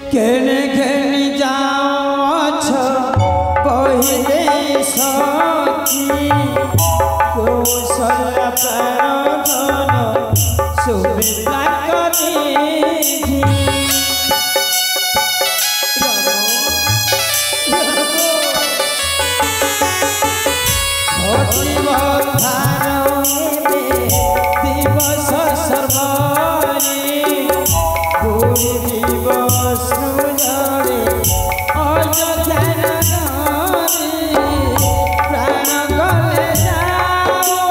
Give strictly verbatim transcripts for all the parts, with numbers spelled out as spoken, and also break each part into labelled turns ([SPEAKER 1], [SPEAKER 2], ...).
[SPEAKER 1] केने केने जाओ पहिले सखी कौशल प्राण सुविधा करी दिवस सर्वारी पूरी दिवस जड़े अयोध्या प्राण गले जाओ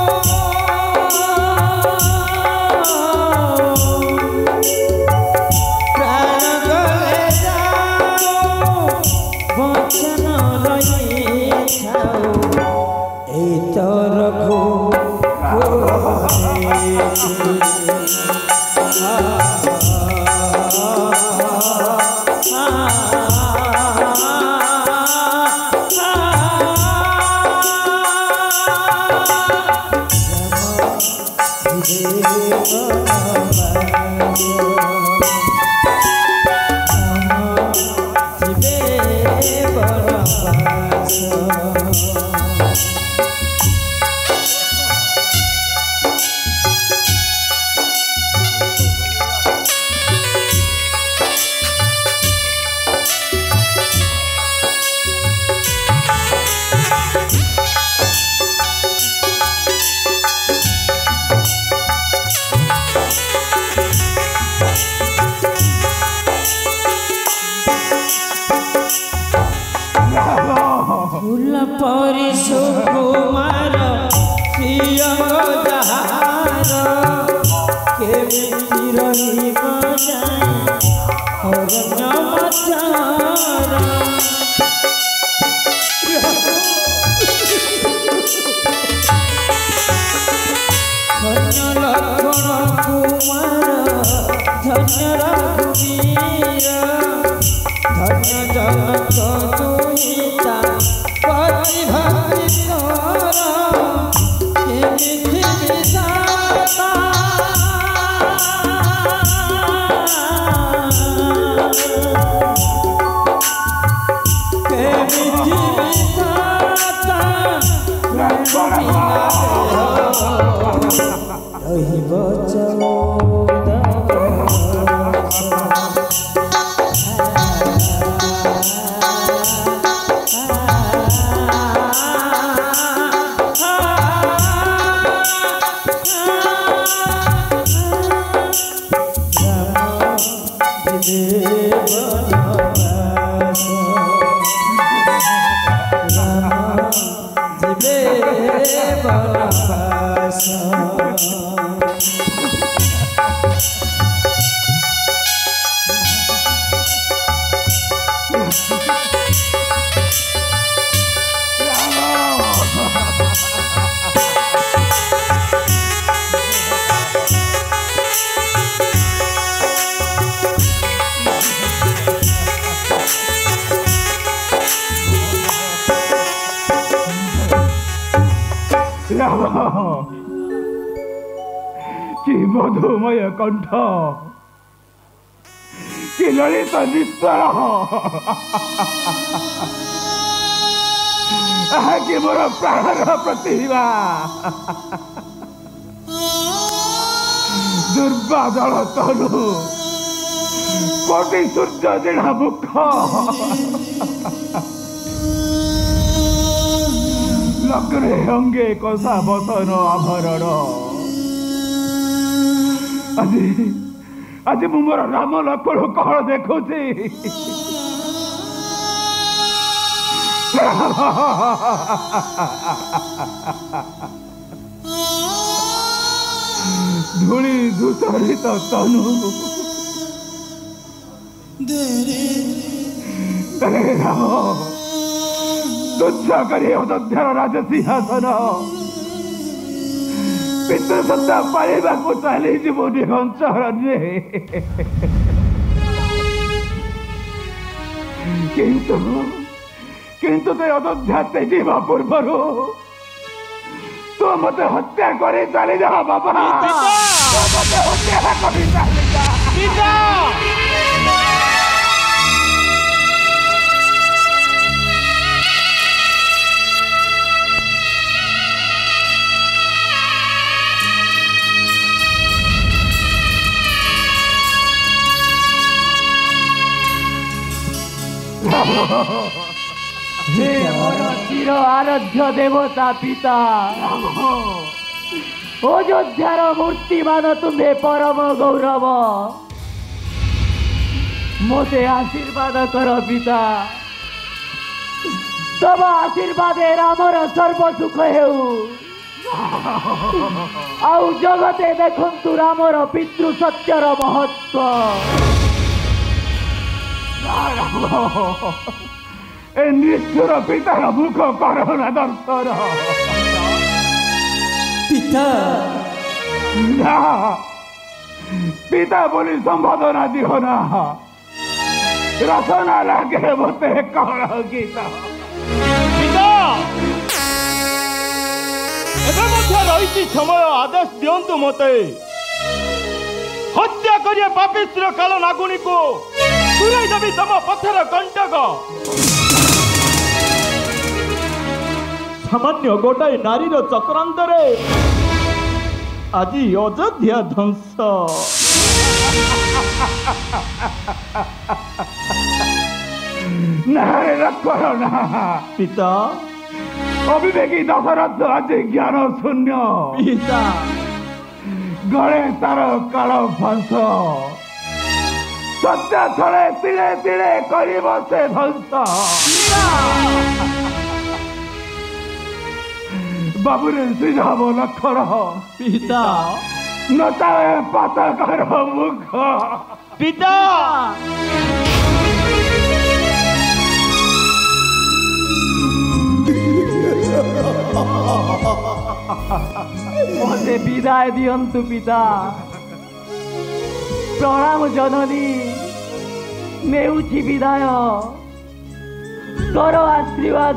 [SPEAKER 1] प्राण गले जाओ वचन रही छाओ ए तरखो सुकुमार केमिति रही धन्य लक्षण कुमार धन्य रघुवीर धन्य जनक दुहिता पति भक्ति केमिति विधाता केमिति विधाता रही बचाओ
[SPEAKER 2] कि मधुमय कंठ कि ललित निस्तर कि मोर प्राणर प्रतिभा दुर्बादल तनु कोटि सूर्य जिणा मुख लग्रे अंगे कषा बसन आभरण आज आज मु मोर राम लक्ष्मण कह देखुची धूली धूसरित तनु राम तुच्छ करी अयोध्यार राजसिंहासन पितृसत्ता पाइबा को चली जीवो निघंचरण्ये किंतु किंतु तो अयोध्या तेजीवा पूर्वर तो मत हत्या करे चली जा बाबा तो मत हत्या करे चली जा
[SPEAKER 3] हे मोर चिर आराध्य देवता पिता अयोध्यार मूर्तिमान तुम्हें परम गौरव मोते आशीर्वाद कर पिता तब आशीर्वाद रामर सर्व सुख हेउ आउ जगते देखंतु रामर पितृ सत्यर महत्व
[SPEAKER 2] ए निष्ठुर पितार मुख करोना दर्शन
[SPEAKER 1] पिता
[SPEAKER 2] ना पिता बोली संबोधना दिहो ना रसना लगे मते कौन गीता
[SPEAKER 4] पिता एबे मध्य रही समय आदेश दिंतु मते हत्या करिए पापिस्त्र काल नागुणी को तुरई देवी तम पथर कंटक सामान्य गोटाए नारीर चक्रांतरे आज अयोध्या ध्वंस
[SPEAKER 2] नारे रखो ना
[SPEAKER 4] पिता
[SPEAKER 2] अविवेकी दशरथ आज ज्ञान शून्य
[SPEAKER 4] पिता
[SPEAKER 2] गणे तार काल फंस सत्य छड़े तिले तिले करिब से ध्वंस बाबुरे सुझाव लक्षण
[SPEAKER 4] पिता
[SPEAKER 2] नचाए पातकर मुख
[SPEAKER 4] पिता
[SPEAKER 3] मते विदाय दियंतु पिता प्रणाम जननी नेउछि विदाय कर आशीर्वाद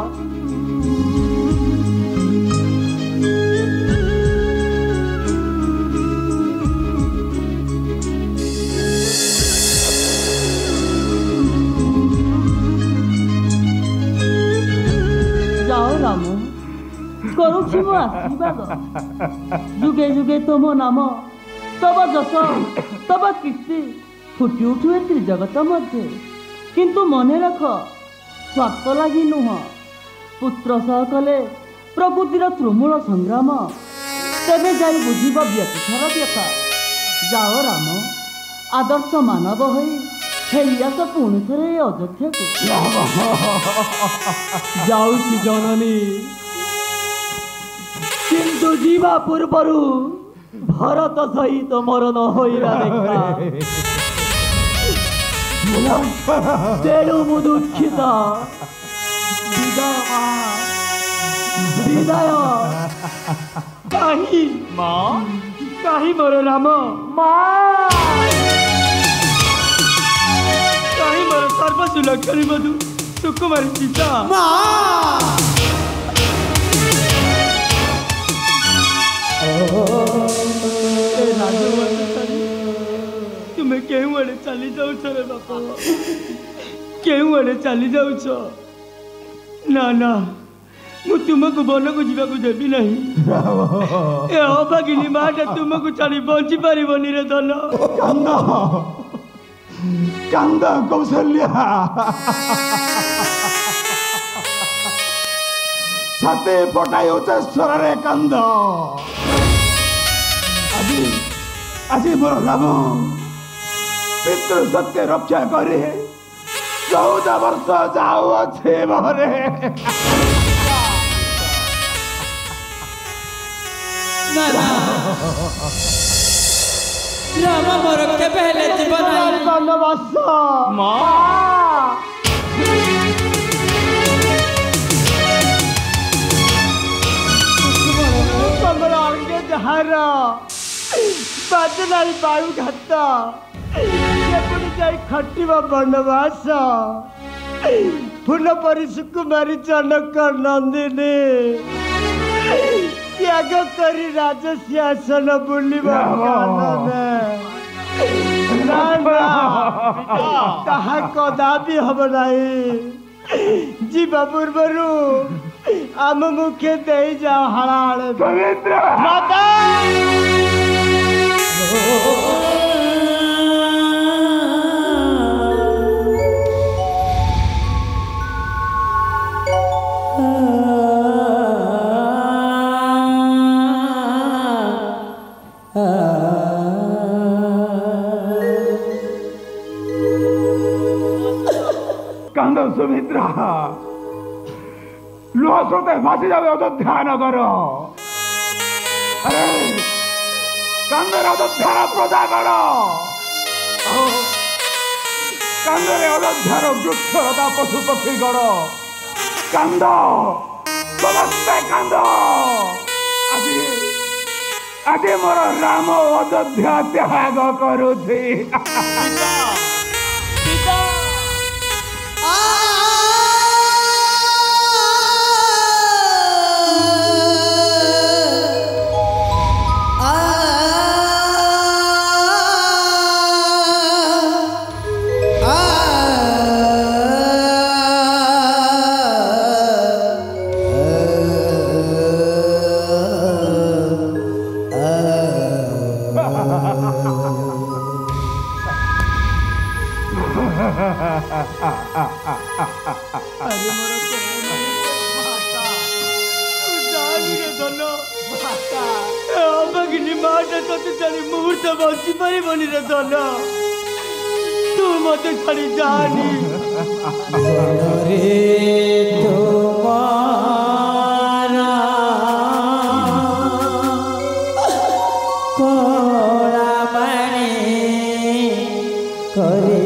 [SPEAKER 5] जाओ राम करुछि मो आशीर्वाद जुगे जुगे तुम नाम तब जस तब कीर्ति फुटी उठु ए त्रिजगत मध्य किंतु मने रख स्वार्थ लगी नुह पुत्र सह कले प्रकृतिर तृमूल संग्राम तेबे जाई बुझिब व्यतिथर व्यथा जाओ राम आदर्श मानव होई फेरियास पुणी थे अयोध्या को
[SPEAKER 3] जाऊछि जननी किंतु जीवा पूर्वरु भरत सहित मरण होइरा देखा तेणु मु दुखित विदाय मां विदाय काहि
[SPEAKER 4] माँ
[SPEAKER 3] काहि मोर राम मां काहि मोर सर्वसुलक्षणी मधु सुकुमारी सीता तुम्हें क्यों आड़े चली जाऊछ रे बापा क्यों आड़े चली जाऊछ ना ना मु तुमको वन को जीवा को देवी नहीं ए अभागिनी माटा तुमको छाड़ी बंची पारिबनी रे धन
[SPEAKER 2] कांद कांद कौशल्या छाते पटाई उच्चस्वर रे कांद আজি আজি मोर राम पितृ सत्य रक्षा करे चौदह वर्ष जाओ अच्छे मरे
[SPEAKER 1] ना ना राम मोर के पहले जीवन
[SPEAKER 3] वनवास
[SPEAKER 4] माँ
[SPEAKER 3] सम्राट के जहार बादलाई बायु घात जेपरि जाई खटिबा वनवास फूल परि सुकुमारी जनक नंदिनी त्याग करी राजसिंहासन बुलिबा ताहा कदापि हब नाही जीवा पूर्वरु आम मुखे दे जाओ हलाड़े
[SPEAKER 2] पवित्र
[SPEAKER 4] माता
[SPEAKER 2] कांद सुमित्रा लुह स्रोते भासी जावे अयोध्या नगर अरे कांदरे अयोध्यार प्रजागण कांदरे अयोध्यार वृक्षलता पशु पक्षी गण कांद समस्ते कांद आज आज मोर राम अयोध्या त्याग करुछि
[SPEAKER 3] अरे मोर माता जानी रे धन माता भगिनी माता तोते छाड़ी मुहूर्त बसी पारिबनी रे धन तू मते छाड़ी जानी
[SPEAKER 1] रे तुम्हारा कोला मणि करे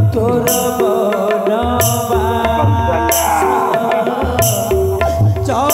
[SPEAKER 3] चौ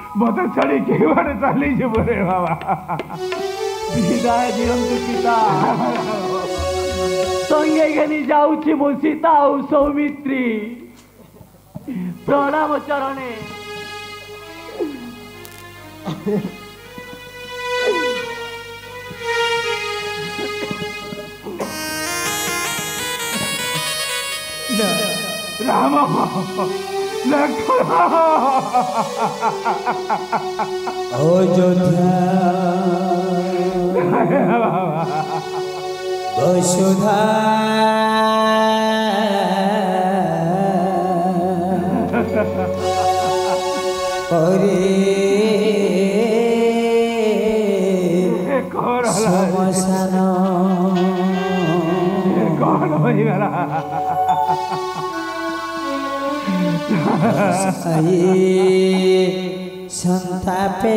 [SPEAKER 2] मत छाड़ी केवाड़े चली रे बाबा
[SPEAKER 3] विदाय दियंतु पिता संगे घेनी जाऊची मो सीता और सौमित्री प्रणाम चरणे
[SPEAKER 2] राम लक्ष्मण
[SPEAKER 1] अयोध्या वसुधा समसान
[SPEAKER 2] कौन होइगला
[SPEAKER 1] संतापे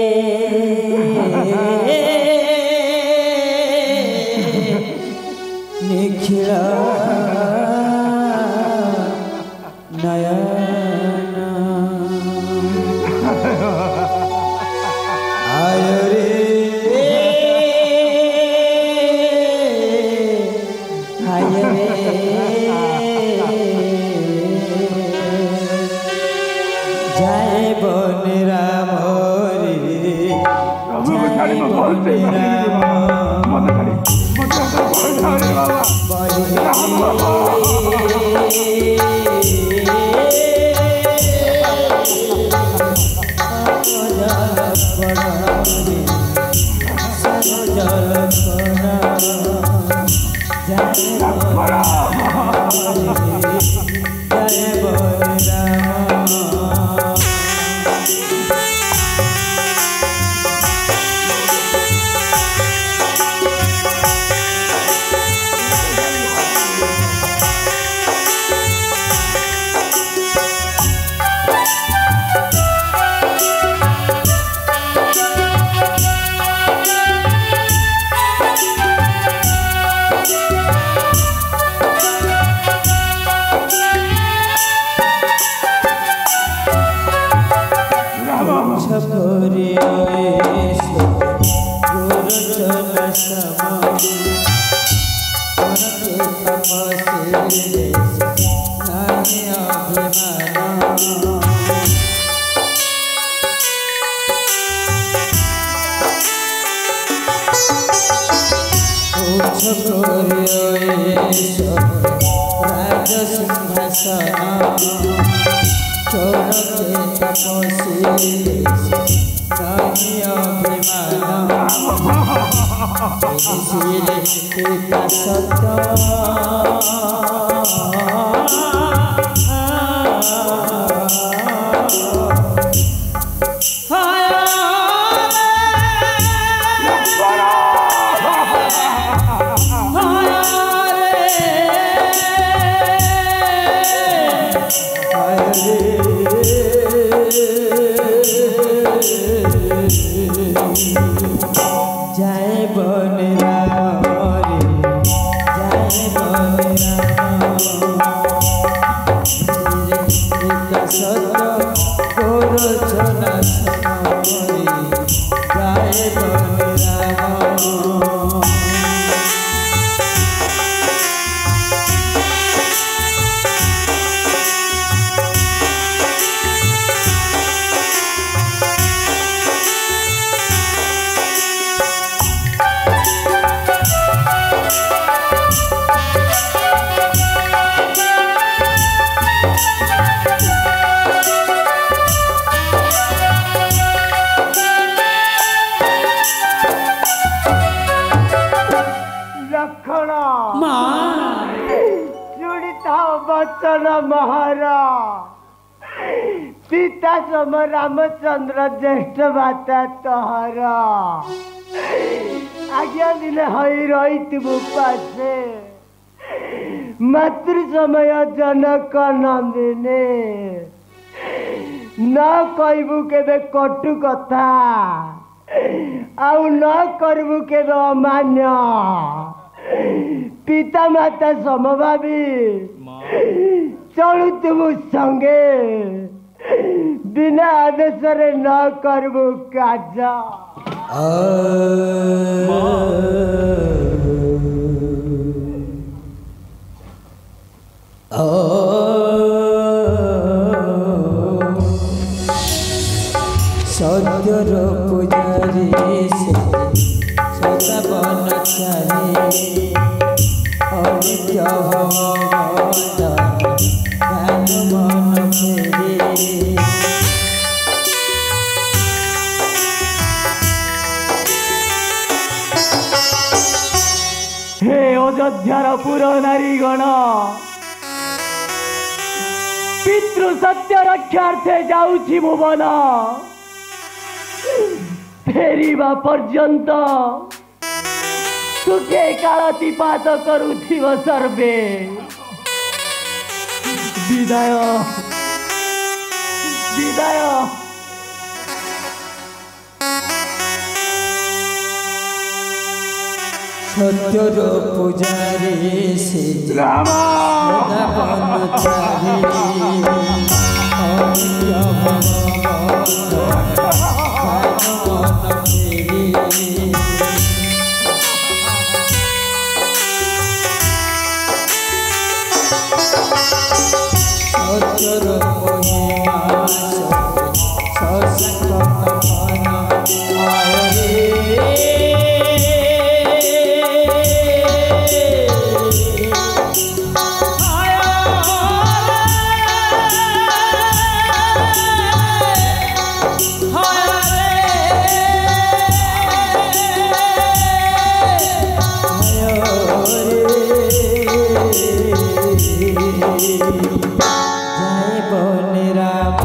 [SPEAKER 1] निखिल नयन आय रे आय रे जय बन राम रे
[SPEAKER 2] छाड़ी बहुत से मत छाड़ी मत छाड़ी बाबा
[SPEAKER 3] सीता सम रामचंद्र ज्येष्ठ माता तोहर आज्ञा दिले हई रही तुम पासे मातृ समय जनक नंदिनी न कहबू केबे कटु कथा आउ न करबू केबे अमान्य पिता माता समभावी चलु तुम संगे
[SPEAKER 5] बिना आदेश न करबू काज
[SPEAKER 1] सत्यर पुजारी से सदा बन चाहे अनित्य भगवान मन फेरे
[SPEAKER 5] हे अयोध्यार पुर नारी गण पितृ सत्य रक्षार्थे जाऊछि भुवन फेरिबा पर्यंत सुखे कालतिपात करुथिव सर्वे विदाय विदाय
[SPEAKER 1] सत्यर पुजारी से
[SPEAKER 2] रामा
[SPEAKER 1] सदा बन चाहे अनित्य भगवान मन फेरे सत्यर महिमा सशक्त मन आय रे जय बोले राम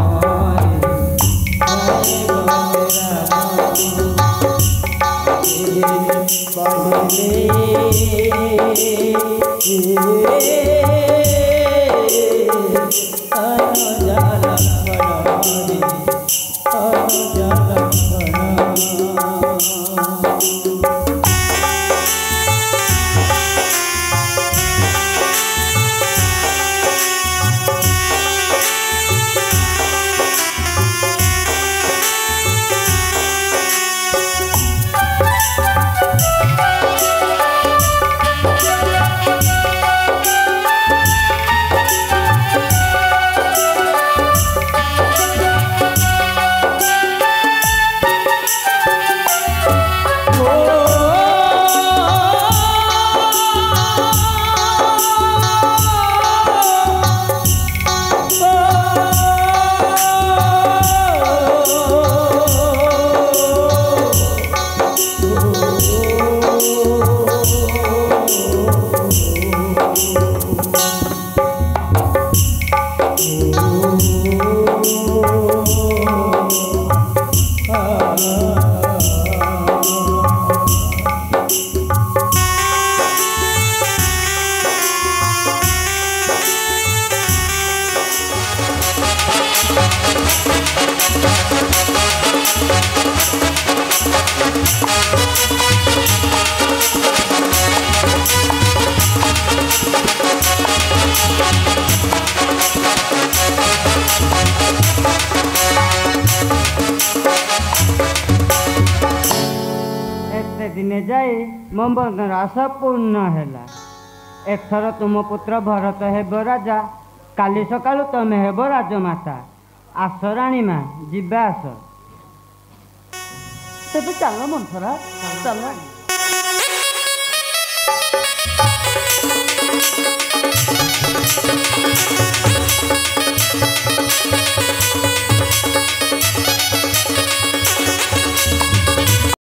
[SPEAKER 5] दिने जाए मो बंधन आशा पूर्ण है एथर तुम पुत्र भरत हेब राजा काली सकालू तमें हेब राजमाता आस राणी माँ जीवा आस तेज चल मंथरा चल।